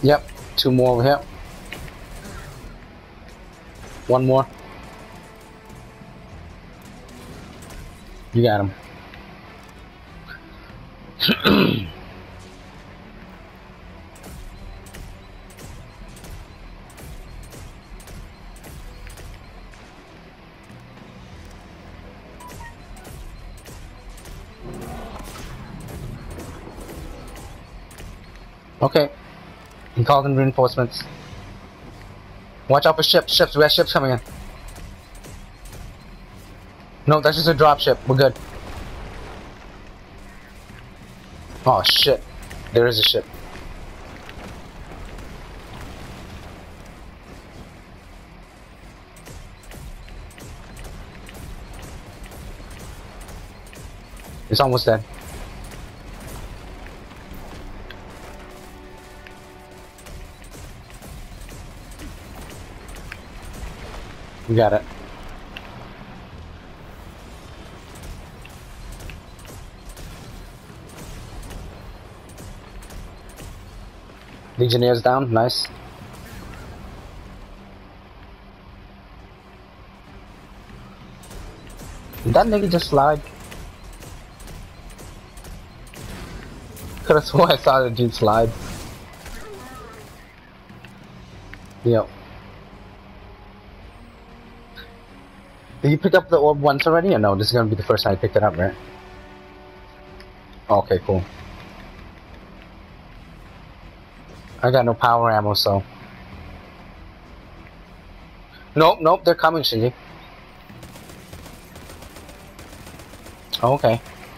Yep. Two more over here. One more. You got him. Okay. He called in reinforcements. Watch out for ships. Ships. We have ships coming in. No, that's just a drop ship. We're good. Oh shit. There is a ship. It's almost dead. We got it. Legionnaires down. Nice. Did that nigga just slide? Could've sworn I saw the dude slide. Yep. Did you pick up the orb once already, or no? This is gonna be the first time I picked it up, right? Okay, cool. I got no power ammo, so... Nope, nope, they're coming, Shinji. Okay.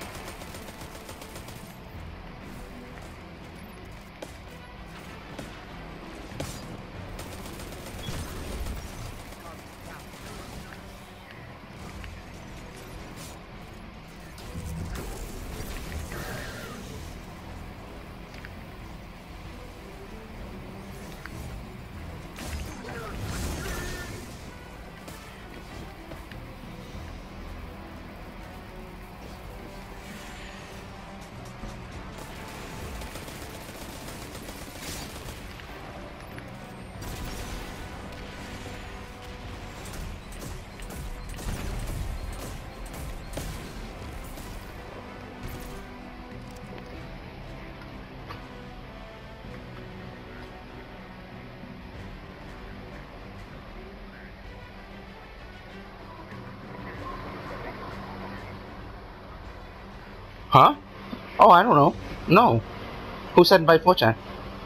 Huh? Oh, I don't know. No. Who said invite 4chan?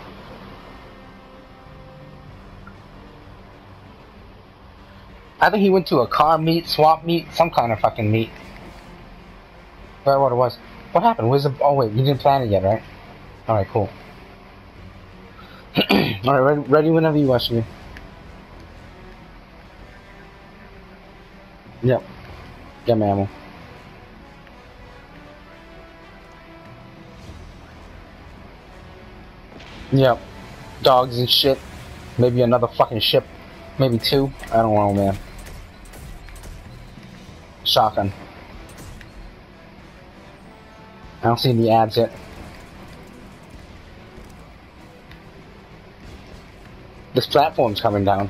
I think he went to a car meet, swap meet, some kind of fucking meet. Forgot what it was. What happened? Where's the... Oh wait, you didn't plan it yet, right? Alright, cool. Alright, ready whenever you watch me. Yep. Get my ammo. Yep. Dogs and shit. Maybe another fucking ship. Maybe two. I don't know, man. Shotgun. I don't see any ads yet. This platform's coming down.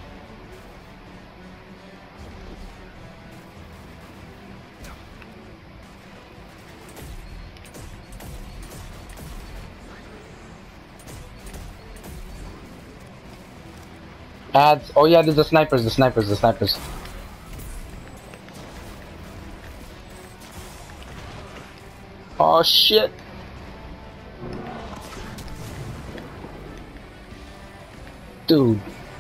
Ads. Oh yeah, there's the snipers, the snipers, the snipers. Oh shit. Dude.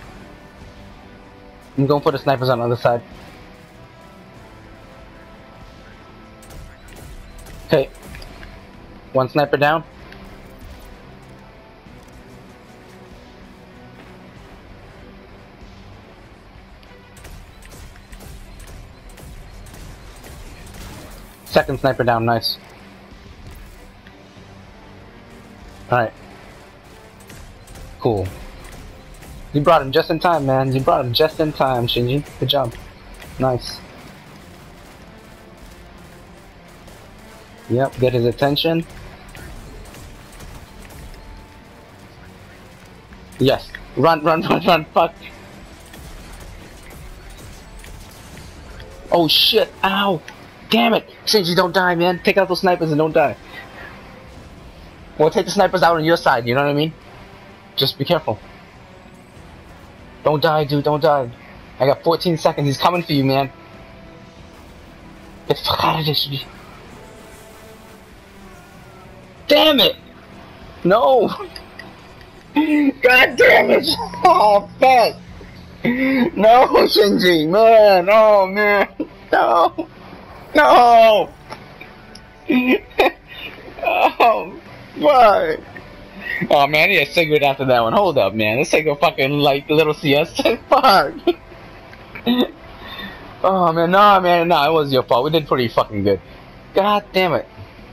I'm going for the snipers on the other side. Okay. One sniper down. Second sniper down, nice. Alright. Cool. You brought him just in time, man. You brought him just in time, Shinji. Good job. Nice. Yep, get his attention. Yes. Run, run, run, run, fuck. Oh shit, ow. Damn it. Shinji, don't die, man. Take out those snipers and don't die. Well, take the snipers out on your side, you know what I mean? Just be careful. Don't die, dude, don't die. I got 14 seconds, he's coming for you, man. Get the fuck out of this, Shinji. Damn it! No! God damn it! Oh, fuck! No, Shinji, man, oh, man. No! No! Oh, fuck! Oh man, I need a cigarette after that one. Hold up, man. Let's take a fucking like little siesta. Fuck. Oh man, nah, man, nah. It was your fault. We did pretty fucking good. God damn it.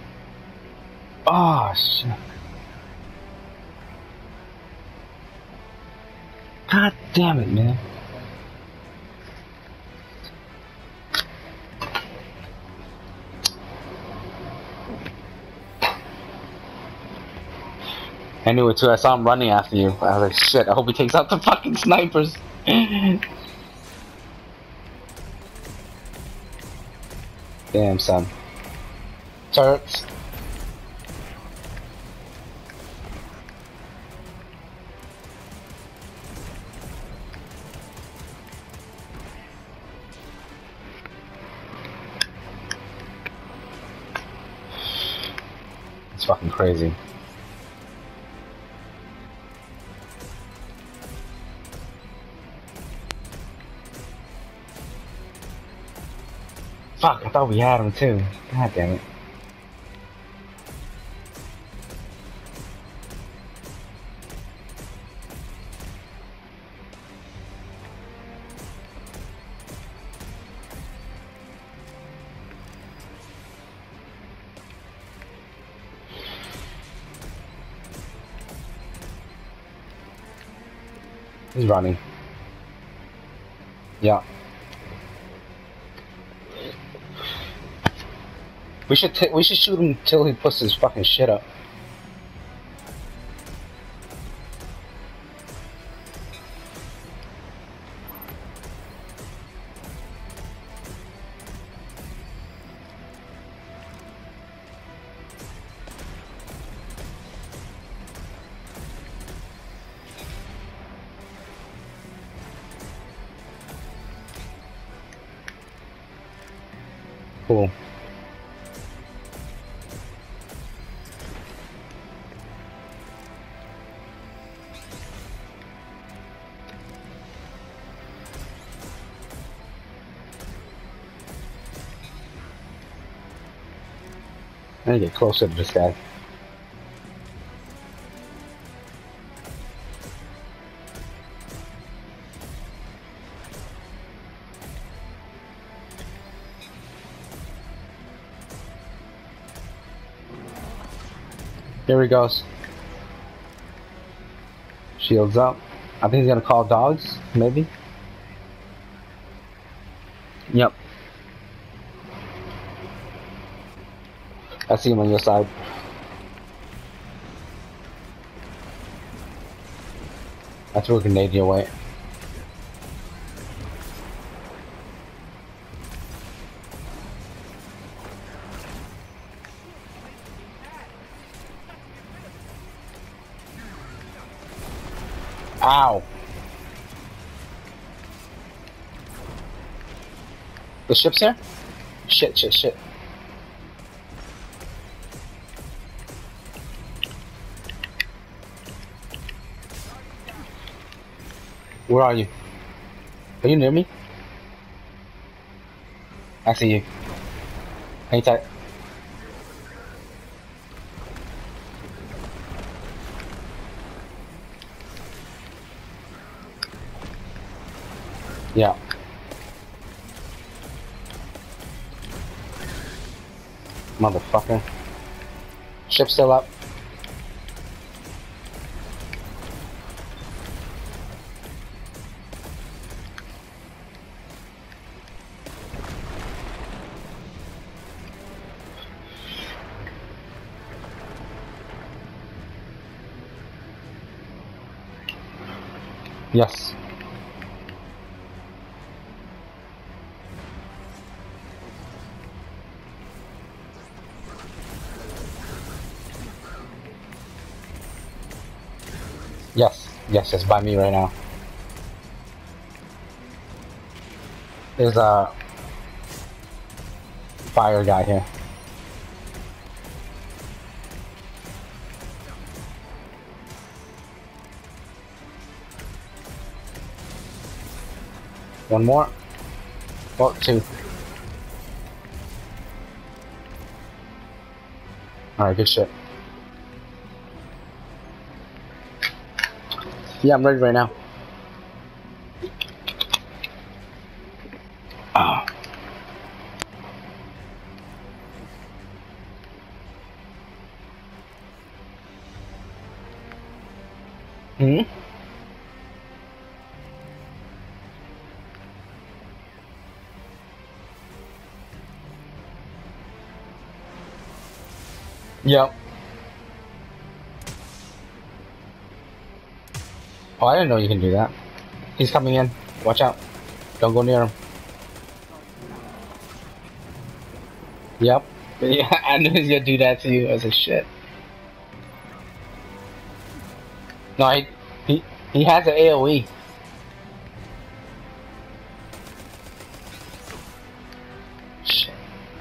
Oh shit. God damn it, man. I knew it too. I saw him running after you. I was like, shit. I hope he takes out the fucking snipers. Damn, son. Turrets. It's fucking crazy. Fuck, I thought we had him too. God damn it. He's running. Yeah. We should shoot him till he puts his fucking shit up. Cool. I need to get closer to this guy. Here he goes. Shields up. I think he's gonna call dogs, maybe. Yep. I see him on your side. I threw a grenade your way. Ow! The ship's here? Shit, shit, shit. Where are you? Are you near me? I see you. Hang tight. Yeah. Motherfucker. Ship still up. Yes. Yes. Yes, it's by me right now. There's a fire guy here. One more. Oh, two. Alright, good shit. Yeah, I'm ready right now. Ah. Hmm? Yep. Oh, I didn't know you can do that. He's coming in. Watch out. Don't go near him. Yep. Yeah, I knew he was gonna do that to you. I was like, shit. No, he has an AoE. Shit.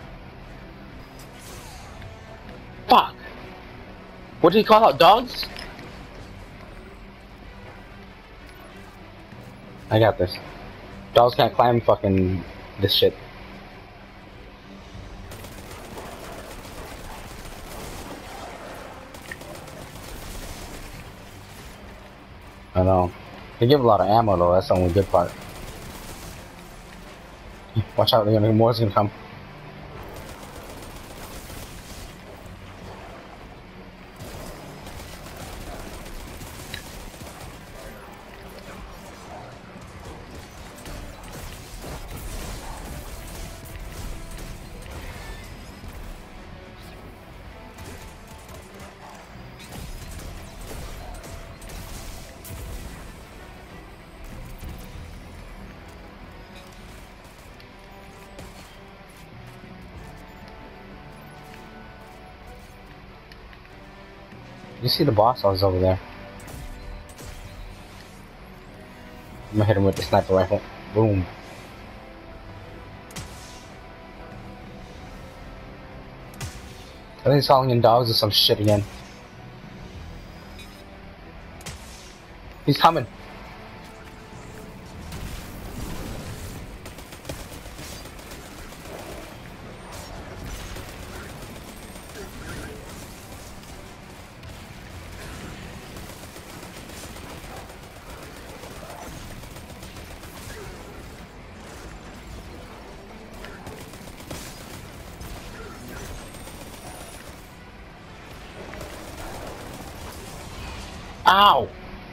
Fuck. What did he call out? Dogs? I got this. Dogs can't climb fucking this shit. I know. They give a lot of ammo though, that's the only good part. Watch out, more's gonna come. You see the boss? I was over there. I'm gonna hit him with the sniper rifle. Boom. I think he's calling in dogs or some shit again. He's coming. Ow!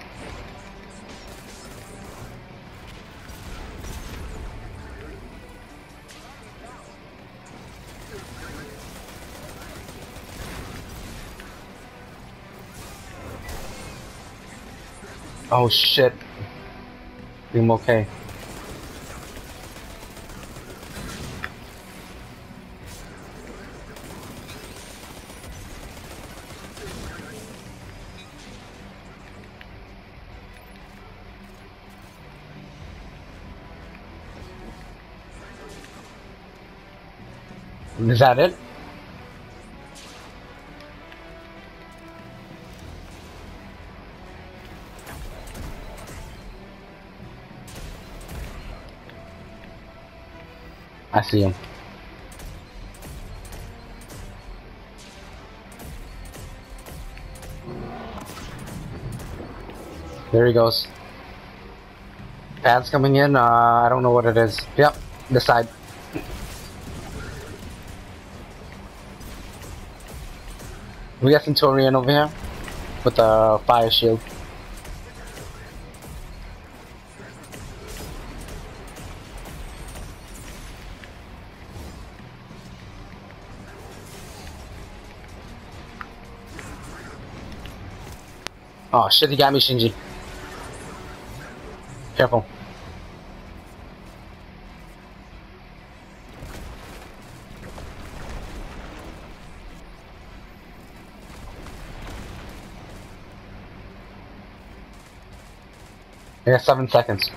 Oh shit. I'm okay. Is that it? I see him. There he goes. Pad's coming in. I don't know what it is. Yep, this side. We got Centurion over here with a fire shield. Oh shit, he got me, Shinji. Careful. I got 7 seconds.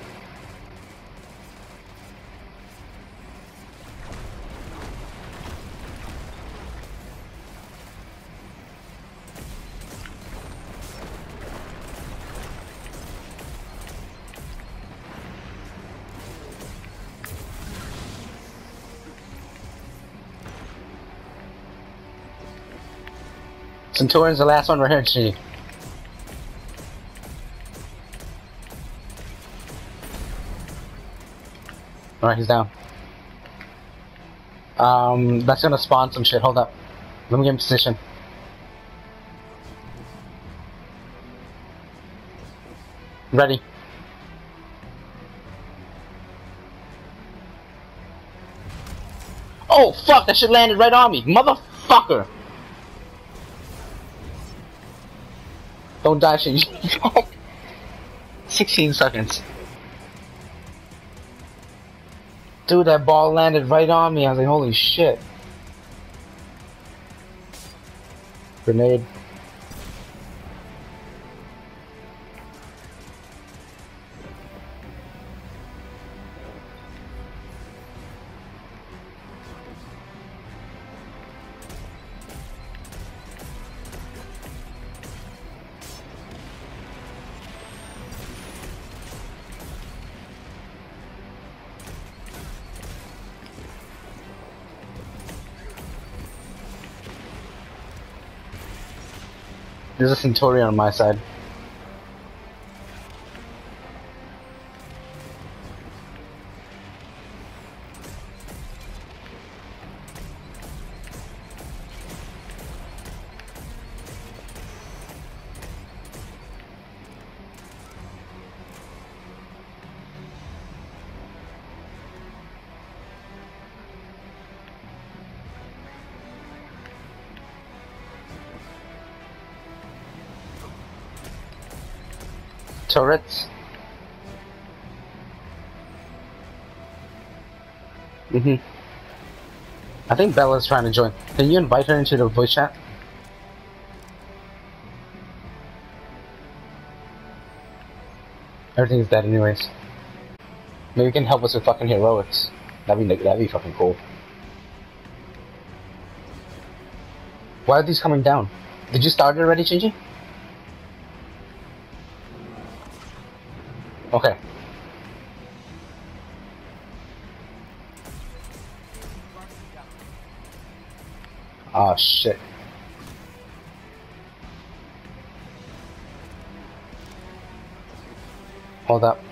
Centurion's the last one right here, G. Alright, he's down. That's gonna spawn some shit. Hold up. Let me get in position. Ready. Oh, fuck! That shit landed right on me. Motherfucker! Don't die, shit. 16 seconds. Dude, that ball landed right on me. I was like, holy shit. Grenade. There's a Centurion on my side. Turrets. I think Bella's trying to join. Can you invite her into the voice chat? Everything's dead anyways. Maybe you can help us with fucking heroics. That'd be fucking cool. Why are these coming down? Did you start it already, Shinji? Okay. Oh shit. Hold up.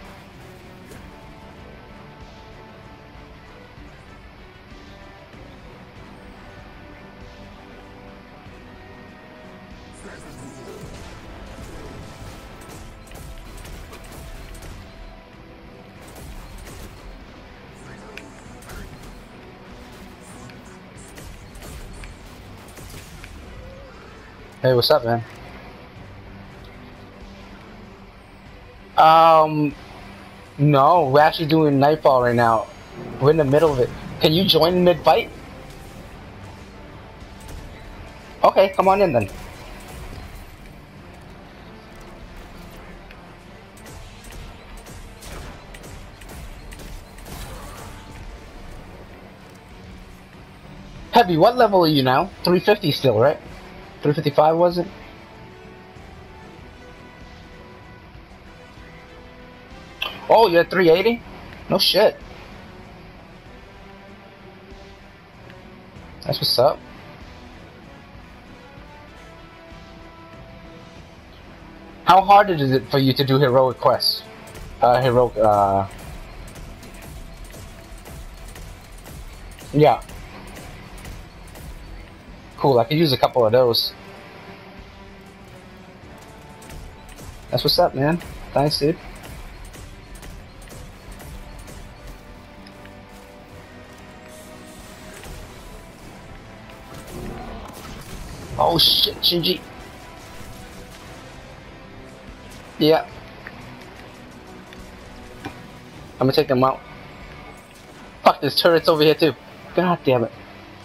Hey, what's up, man? No, we're actually doing Nightfall right now. We're in the middle of it. Can you join mid-fight? Okay, come on in then. Heavy, what level are you now? 350 still, right? 355 was it? Oh, you're at 380? No shit. That's what's up. How hard is it for you to do heroic quests? Yeah. Cool, I could use a couple of those. That's what's up, man. Thanks, dude. Oh shit, Shinji. Yeah. I'm gonna take them out. Fuck, there's turrets over here too. God damn it.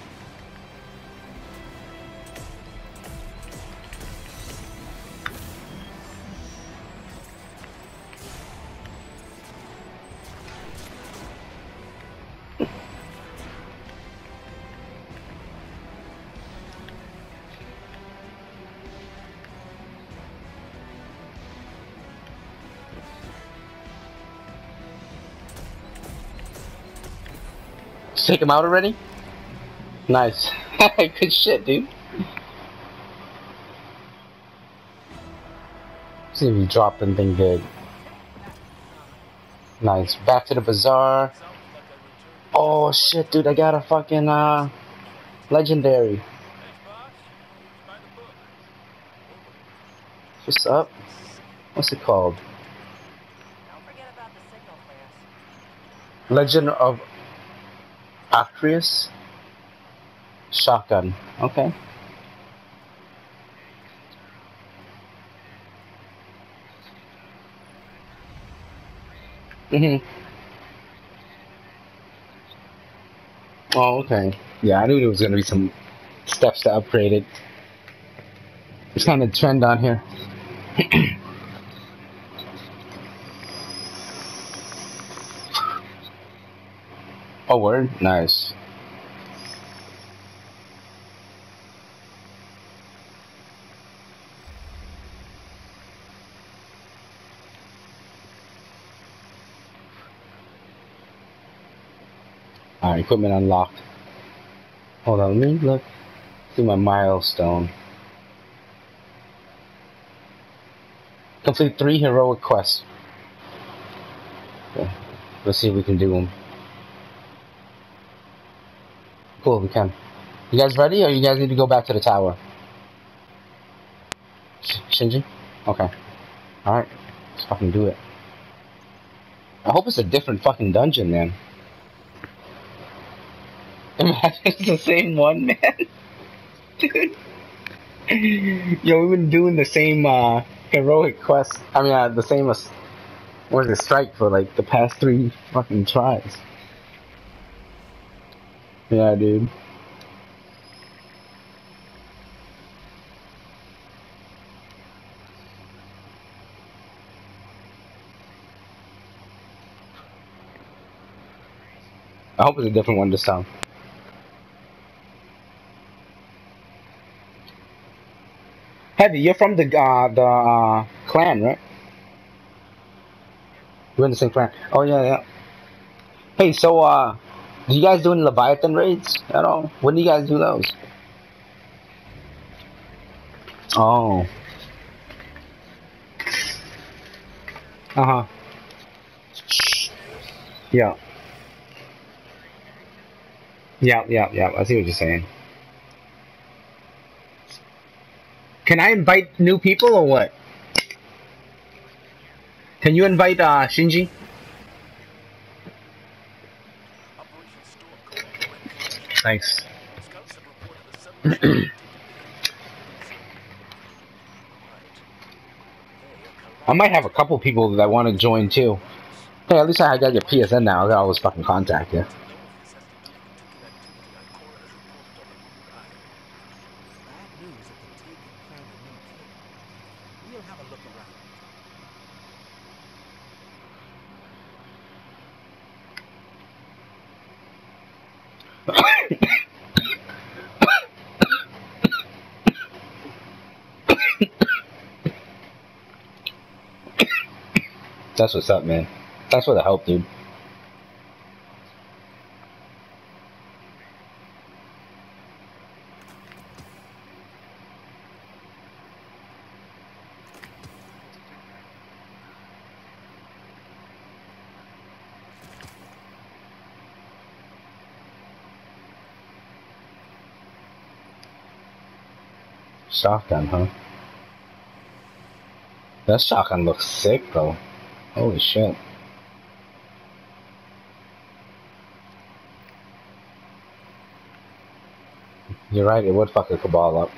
Just take them out already? Nice. Good shit, dude. See if you drop anything good. Nice. Back to the bazaar. Oh shit, dude, I got a fucking legendary. What's up? What's it called? Legend of Acrius? Shotgun. Okay. Oh, okay. Yeah, I knew there was gonna be some steps to upgrade it. It's kind of trend on here. Oh, word? Nice. Alright, equipment unlocked. Hold on, let me look. See my milestone. Complete 3 heroic quests. Okay. Let's see if we can do them. Cool, we can. You guys ready, or you guys need to go back to the tower? Shinji? Okay. Alright. Let's fucking do it. I hope it's a different fucking dungeon, man. Imagine it's the same one, man. Dude. Yo, we've been doing the same heroic quest. I mean, the same what is it, strike for like the past 3 fucking tries. Yeah, dude. I hope it's a different one this time. Heavy, you're from the clan, right? We're in the same clan. Oh yeah, yeah. Hey, so do you guys do any Leviathan raids at all? When do you guys do those? Oh. Uh huh. Yeah. Yeah, yeah, yeah. I see what you're saying. Can I invite new people or what? Can you invite Shinji? Thanks. I might have a couple people that want to join too. Hey, at least I got your PSN now. I got all this fucking contact here. That's what's up, man. Thanks for the help, dude. Shotgun, huh? That shotgun looks sick, though. Holy shit. You're right, it would fuck a Cabal up.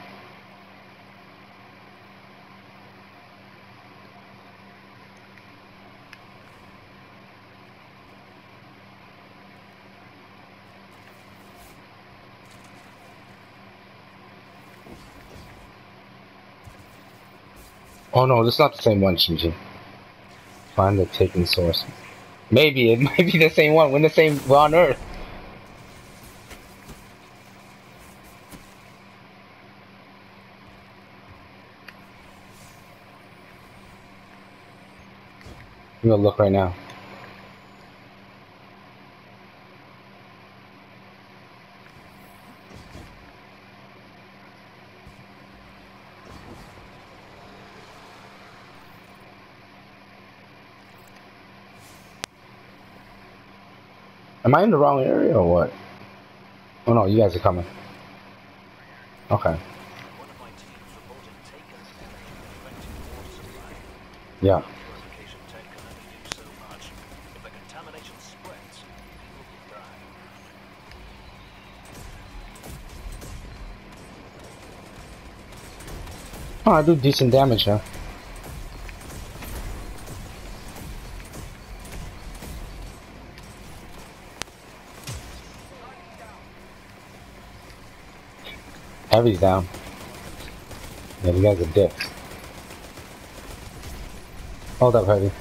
Oh no, this is not the same one, Shinji. Find the taking source. Maybe it might be the same one. We're the same. We're on Earth. I'm gonna look right now. Am I in the wrong area or what? Oh no, you guys are coming. Okay. Yeah. Oh, I do decent damage, huh? Heavy's down. Yeah, you guys are dicks. Hold up, Heavy.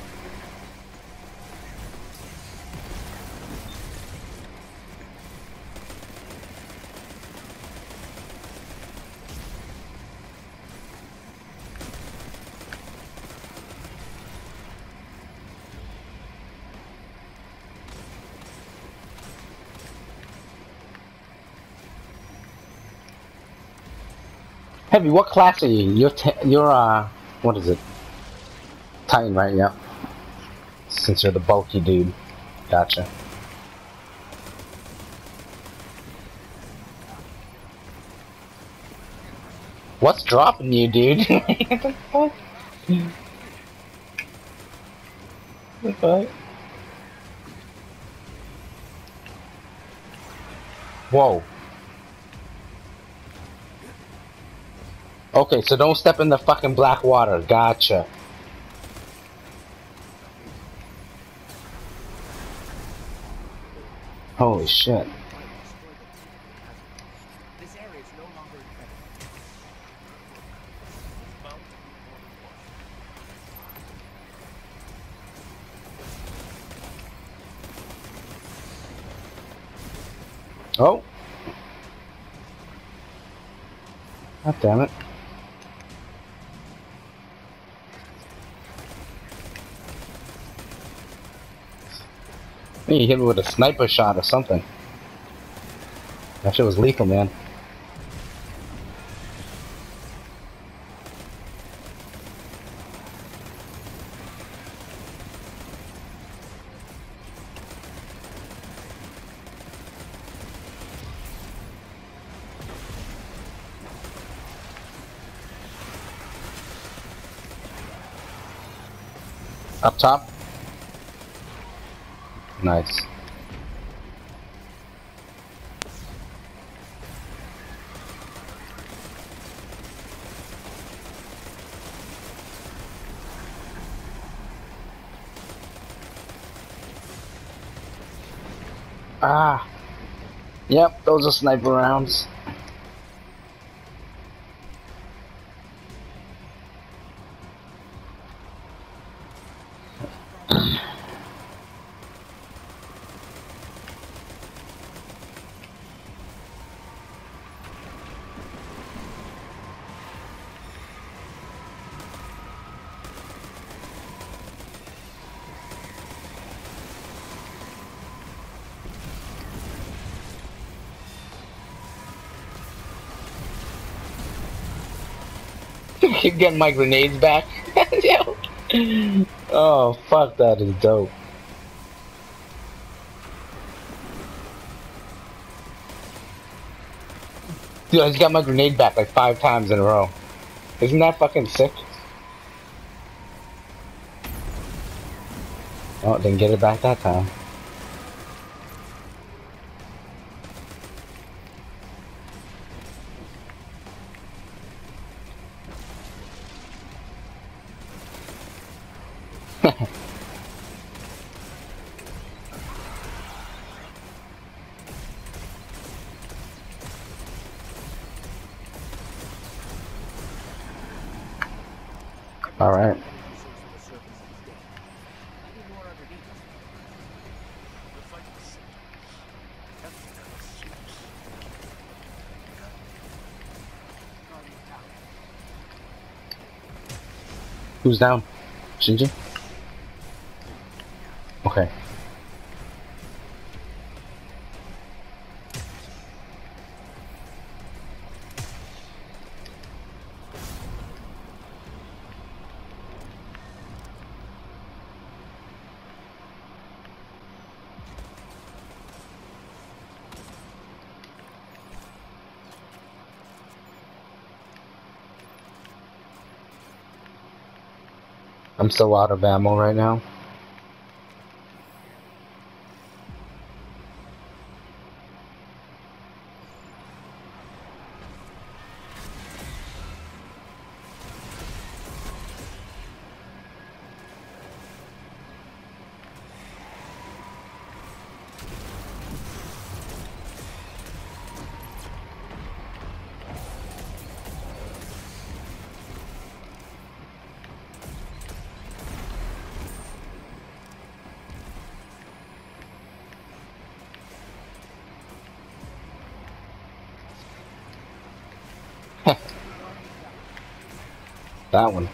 Heavy, what class are you? You're what is it? Titan, right? Yeah. Since you're the bulky dude. Gotcha. What's dropping you, dude? What the fuck? What the fuck? Whoa. Okay, so don't step in the fucking black water. Gotcha. Holy shit. This area is no longer infected. Oh. God damn it. You hit me with a sniper shot or something. That shit was lethal, man. Up top. Nice. Ah. Yep, those are sniper rounds. Keep getting my grenades back. Yo. Oh, fuck, that is dope. Dude, I just got my grenade back like 5 times in a row. Isn't that fucking sick? Oh, didn't get it back that time. Alright. Source of the surface is dead. Maybe more underneath. The fight was simple. Everything that was serious. Guardian down. Who's down? Shinji? Okay. I'm so out of ammo right now. That one.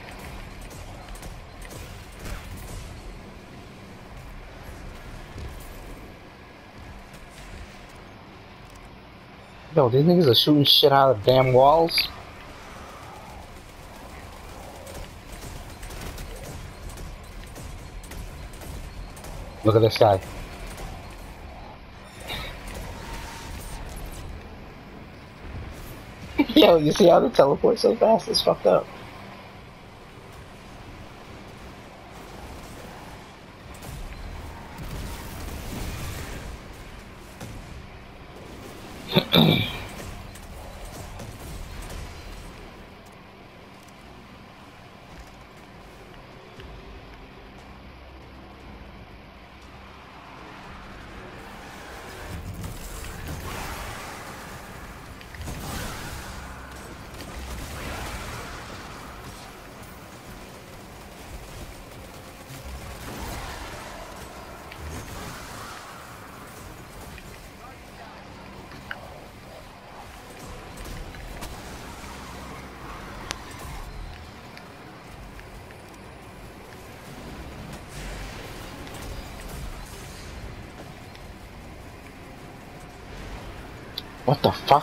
Yo, these niggas are shooting shit out of damn walls. Look at this guy. Yo, you see how they teleport so fast? It's fucked up. What the fuck?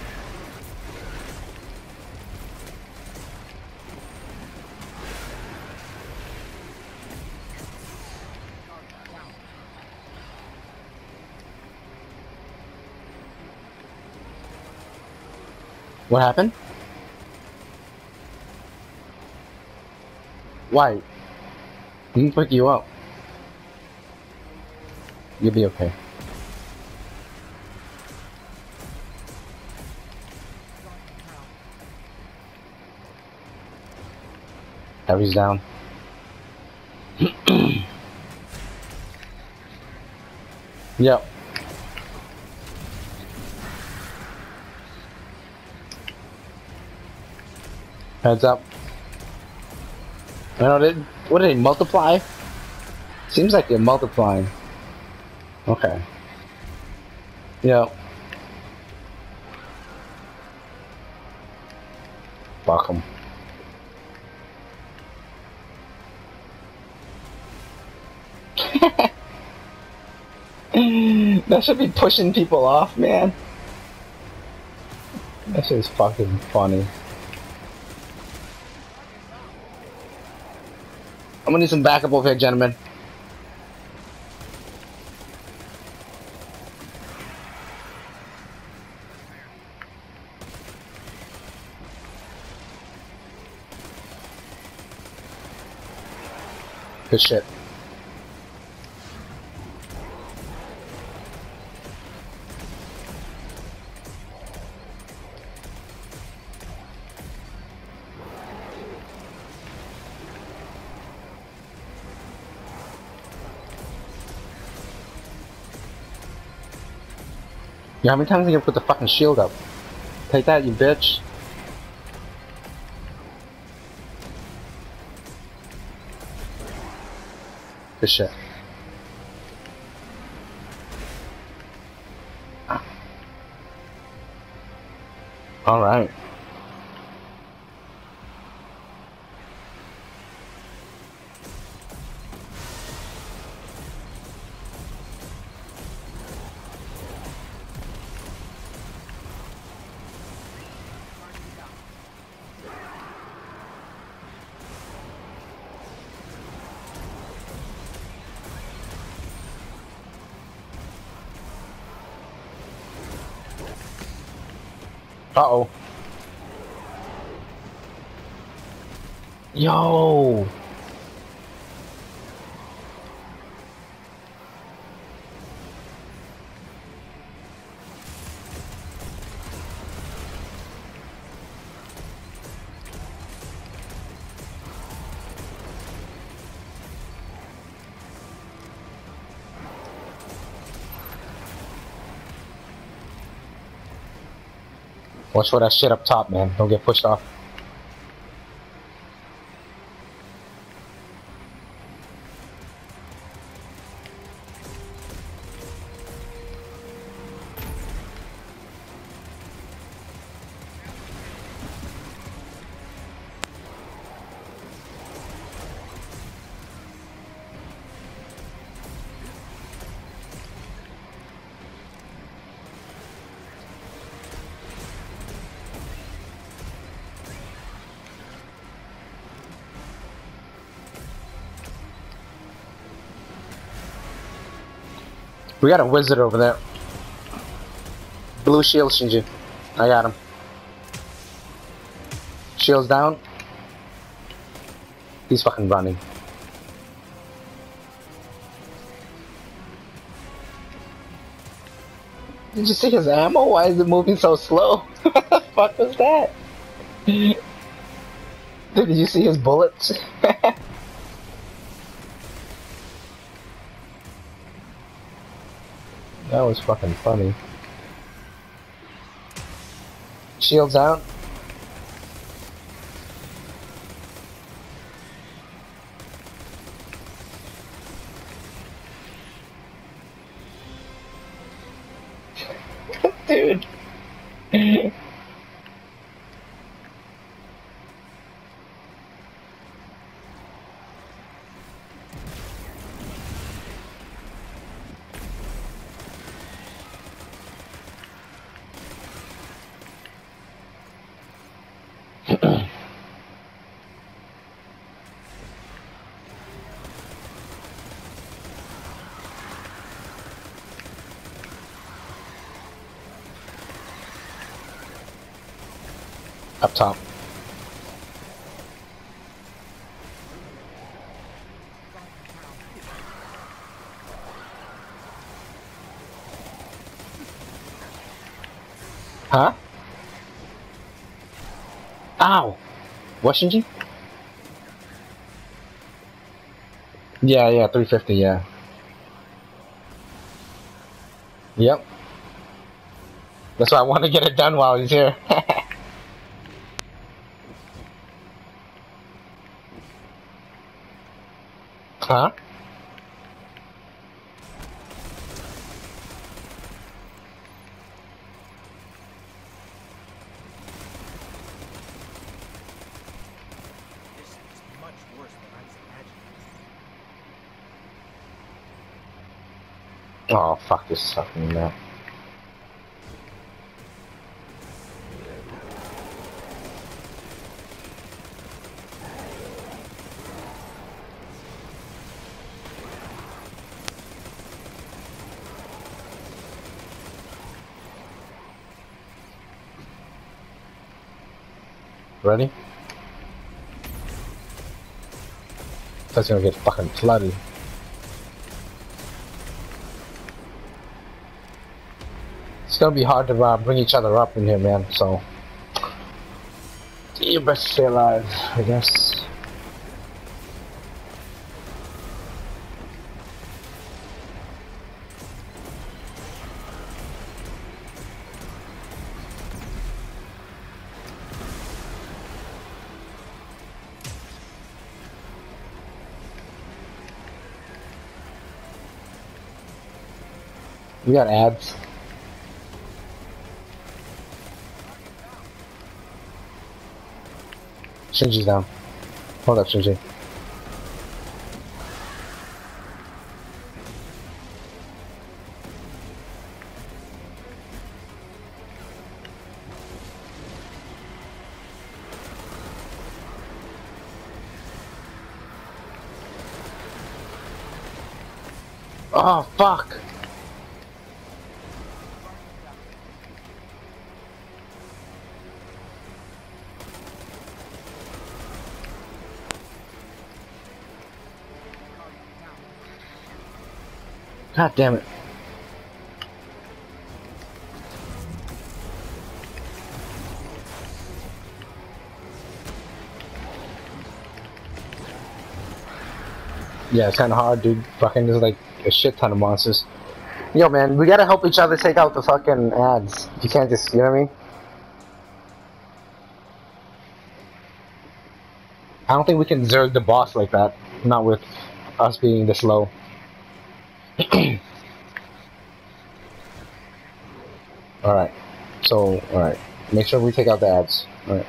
What happened? Why? I'm gonna pick you up. You'll be okay. Harry's down. Yep. Heads up. I know, what did they multiply? Seems like they're multiplying. Okay. Yep. Fuck 'em. That should be pushing people off, man. That shit is fucking funny. I'm gonna need some backup over here, gentlemen. Good shit. Yeah, how many times are you gonna put the fucking shield up? Take that, you bitch. Good shit. Alright. Uh-oh. Yo! Watch for that shit up top, man. Don't get pushed off. We got a wizard over there. Blue shield, Shinji. I got him. Shield's down. He's fucking running. Did you see his ammo? Why is it moving so slow? What the fuck was that? Did you see his bullets? That was fucking funny. Shields out. Dude. Up top. Huh? Ow! What, Shinji? Yeah, 350, yeah. Yep. That's why I want to get it done while he's here. Huh? This is much worse than I was imagining. Oh, fuck this fucking now. Ready? That's gonna get fucking flooded. It's gonna be hard to bring each other up in here, man, so you best stay alive, I guess. We got ads. Shinji's down. Hold up, Shinji. Oh, fuck! God damn it. Yeah, it's kinda hard, dude. Fucking, there's like a shit ton of monsters. Yo, man, we gotta help each other take out the fucking ads. You can't just, you know what I mean? I don't think we can zerg the boss like that. Not with us being this low. Alright. So, alright. Make sure we take out the ads. Alright.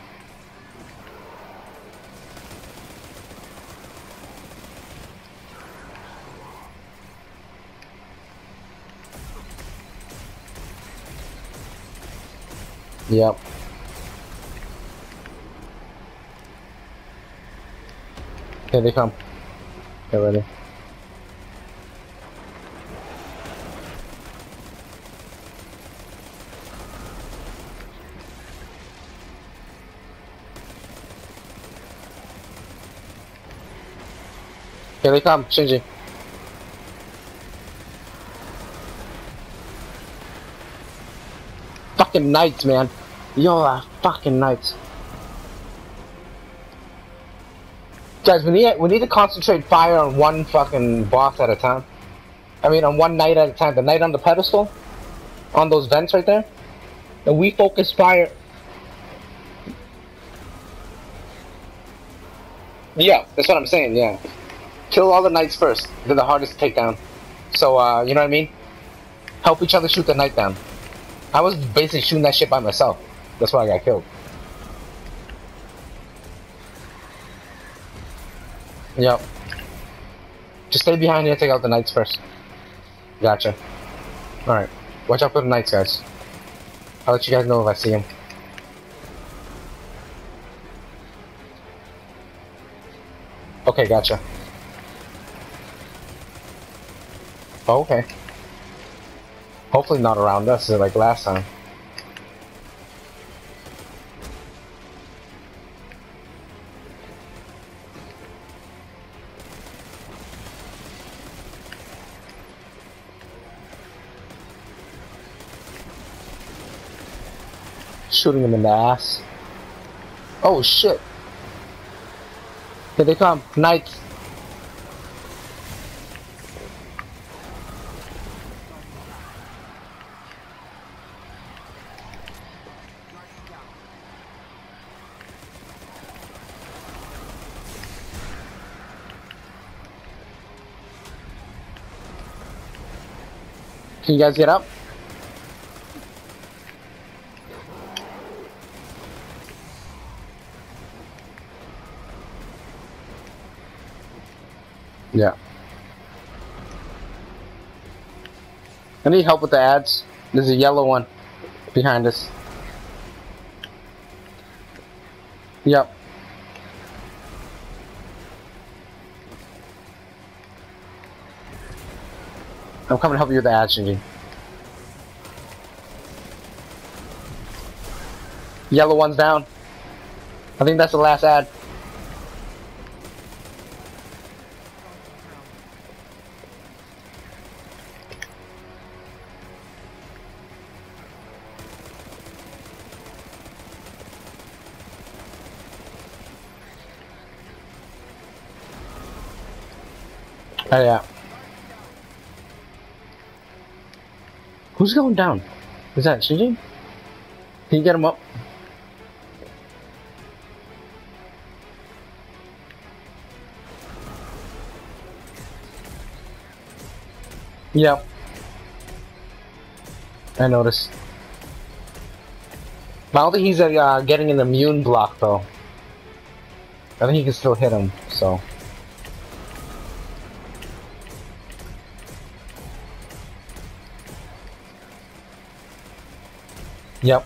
Yep. Here they come. Get ready. Here they come, Shinji. Fucking knights, man. Yo, fucking knights. Guys, we need to concentrate fire on one fucking boss at a time. I mean, on one knight at a time. The knight on the pedestal, on those vents right there. And we focus fire. Yeah, that's what I'm saying. Yeah, kill all the knights first. They're the hardest to take down. So, you know what I mean? Help each other shoot the knight down. I was basically shooting that shit by myself. That's why I got killed. Yep. Just stay behind here and take out the knights first. Gotcha. Alright. Watch out for the knights, guys. I'll let you guys know if I see them. Okay, gotcha. Oh, okay. Hopefully not around us like last time. Shooting him in the ass. Oh shit. Here they come. Knights. Can you guys get up? Yeah. I need help with the ads. There's a yellow one behind us. Yep. I'm coming to help you with the ads, Shinji. Yellow one's down. I think that's the last ad. Oh yeah. Who's going down? Is that Shinji? Can you get him up? Yep. I noticed. But I don't think he's getting an immune block though. I think he can still hit him, so. Yep.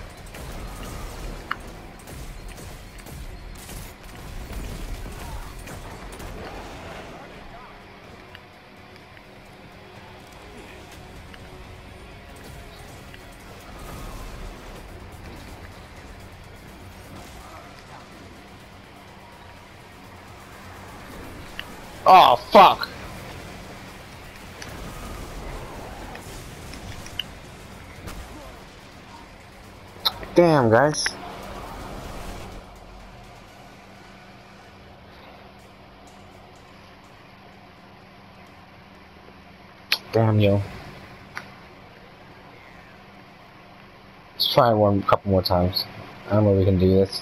Oh, fuck! Damn, guys. Damn you. Let's try one couple more times. I don't know if we can do this.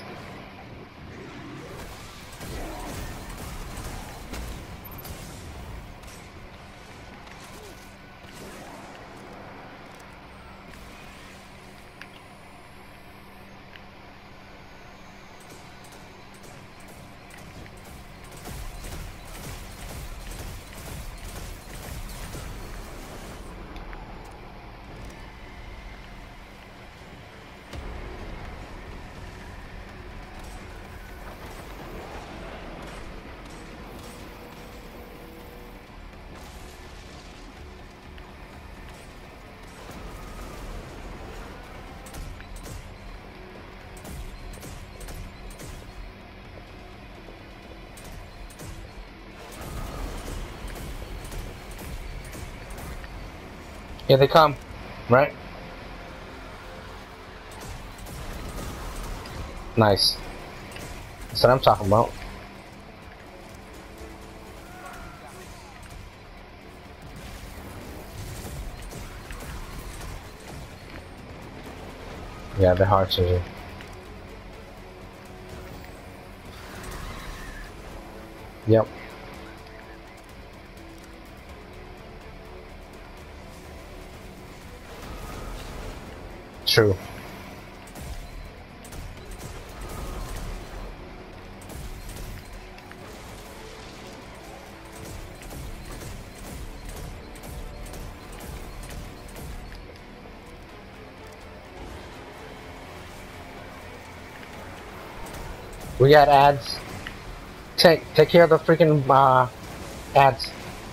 Here they come, right? Nice. That's what I'm talking about. Yeah, they're hard to do. Yep. True. We got ads. Take care of the freaking ads.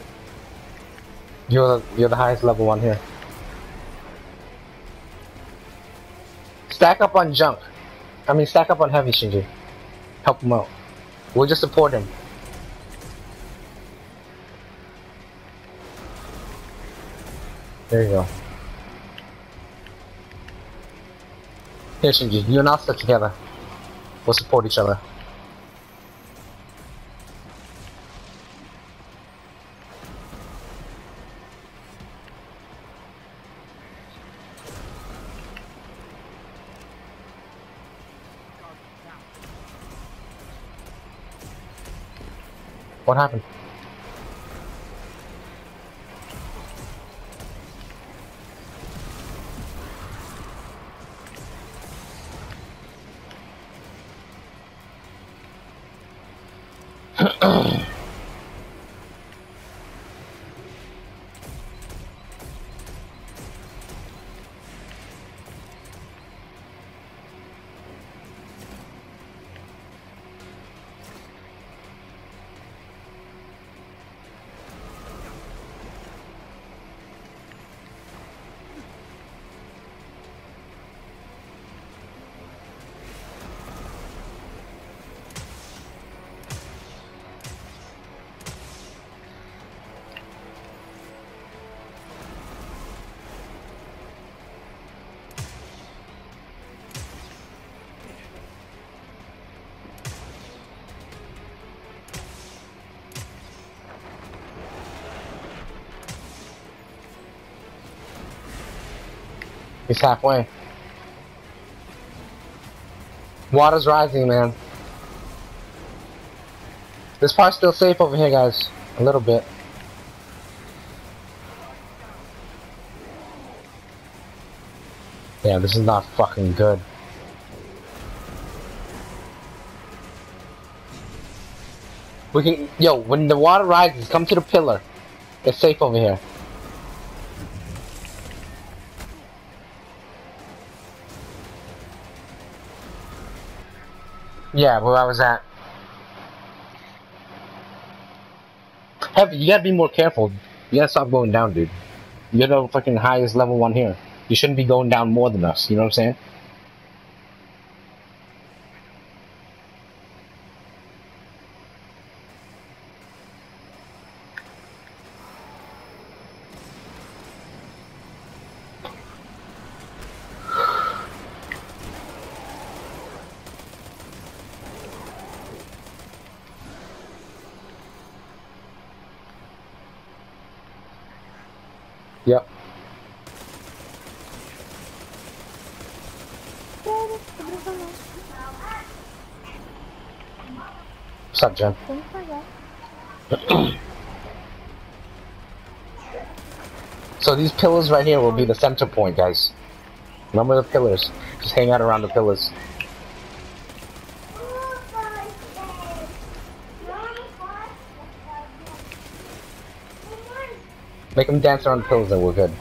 You're the highest level one here. Stack up on junk. I mean, stack up on heavy, Shinji. Help him out. We'll just support him. There you go. Here, Shinji. You and I'll stick together. We'll support each other. What happened? He's halfway. Water's rising, man. This part's still safe over here, guys. A little bit. Yeah, this is not fucking good. We can, yo, when the water rises, come to the pillar. It's safe over here. Yeah, where I was at. Heavy, you gotta be more careful. You gotta stop going down, dude. You're the fucking highest level one here. You shouldn't be going down more than us, you know what I'm saying? Yep. What's up, Jen? So these pillars right here will be the center point, guys. Remember the pillars. Just hang out around the pillars. Make them dance around the pillars and we're good.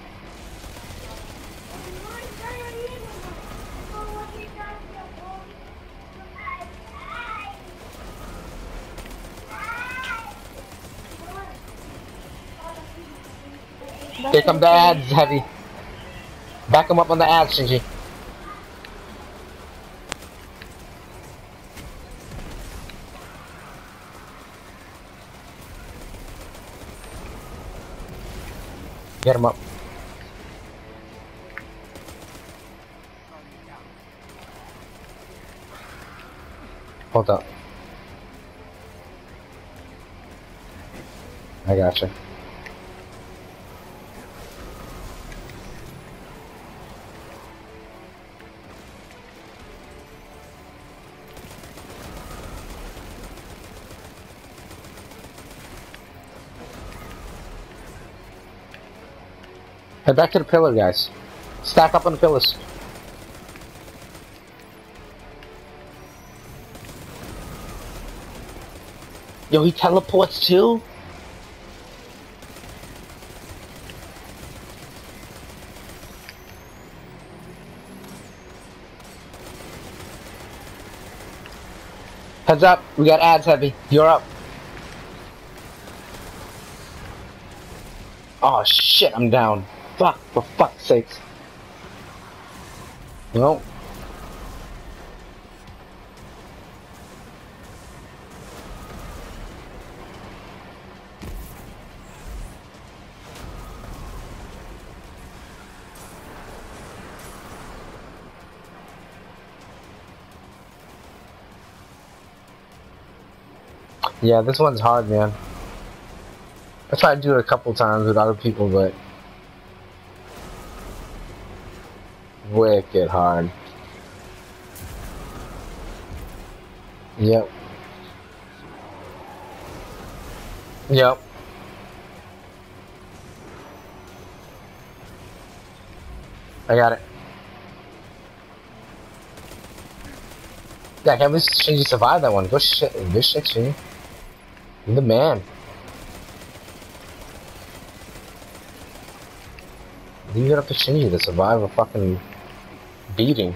Here come the ads, Heavy. Back them up on the ads, Shinji. Get him up. Hold up. I gotcha. Head back to the pillar, guys. Stack up on the pillars. Yo, he teleports too? Heads up, we got ads, Heavy. You're up. Oh shit, I'm down. Fuck, for fuck's sakes. No. Yeah, this one's hard, man. I tried to do it a couple times with other people, but wicked hard. Yep. Yep. I got it. Yeah, I can't believe Shinji survived that one. Good shit, Shinji. You're the man. Leave it up to Shinji to survive a fucking beating.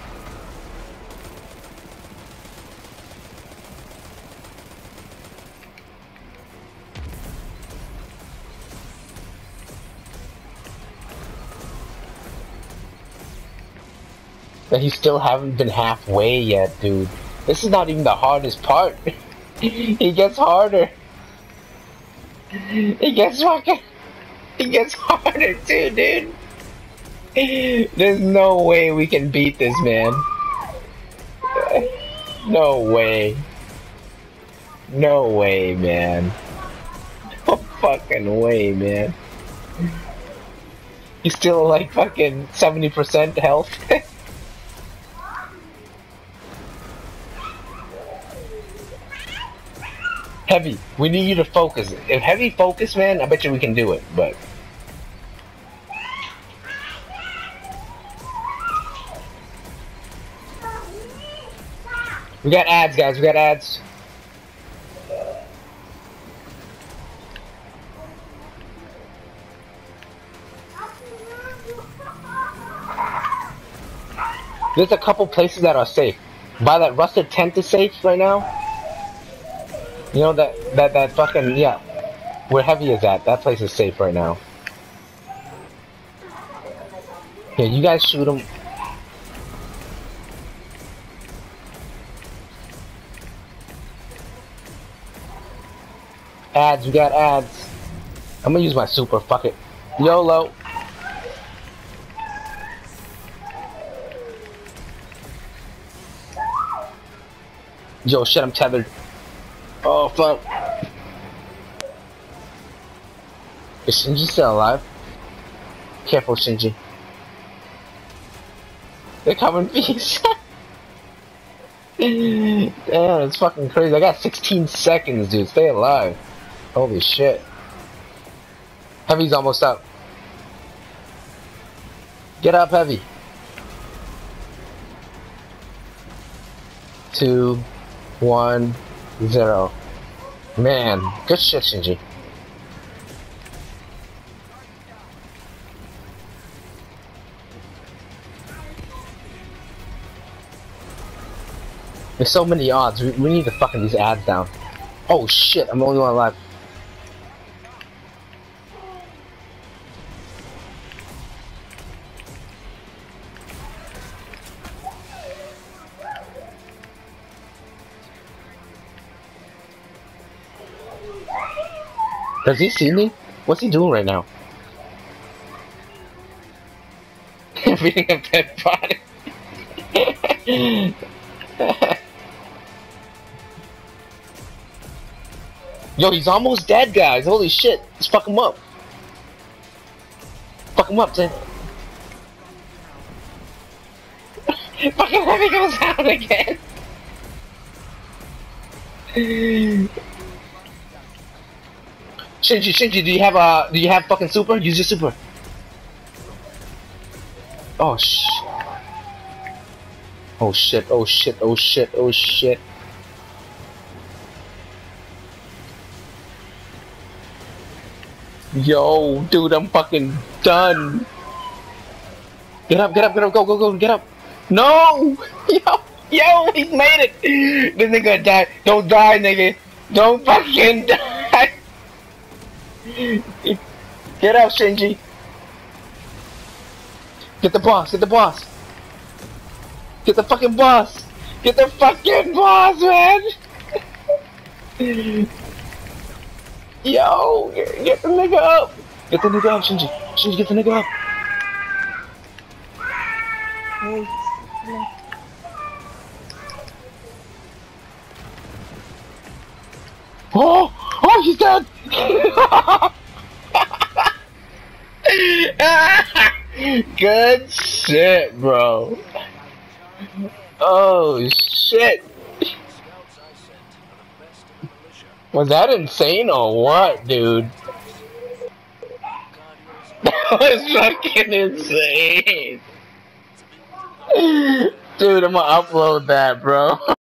But he still haven't been halfway yet, dude. This is not even the hardest part. He gets harder. He gets fucking... He gets harder too, dude. There's no way we can beat this, man. No way. No way, man. No fucking way, man. He's still like fucking 70% health. Heavy, we need you to focus. If Heavy focus, man, I bet you we can do it, but... We got ads, guys. We got ads. There's a couple places that are safe. By that rusted tent is safe right now. You know that fucking, yeah. Where Heavy is at, that place is safe right now. Here, you guys shoot him. Ads, we got ads. I'm gonna use my super, fuck it. YOLO. Yo, shit, I'm tethered. Oh, fuck. Is Shinji still alive? Careful, Shinji. They're coming, peace. Damn, it's fucking crazy. I got 16 seconds, dude. Stay alive. Holy shit. Heavy's almost up. Get up, Heavy. 2, 1, 0. Man, good shit, Shinji. There's so many odds. We need to fucking these ads down. Oh shit, I'm the only one alive. Does he see me? What's he doing right now? Beating a dead body. Yo, he's almost dead, guys. Holy shit. Let's fuck him up. Fuck him up, Tim. Fucking Heavy goes down again. Shinji, do you have fucking super? Use your super. Oh shit. Oh shit, oh shit, oh shit, oh shit. Yo, dude, I'm fucking done. Get up, go, get up. No! Yo, he made it! This nigga died. Don't die, nigga. Don't fucking die. Get up, Shinji. Get the boss, get the boss. Get the fucking boss. Get the fucking boss, man. Yo, get the nigga up. Get the nigga up, Shinji. Shinji, get the nigga up. Oh, he's dead. Good shit, bro. Oh shit. Was that insane or what, dude? That was fucking insane. Dude, I'm gonna upload that, bro.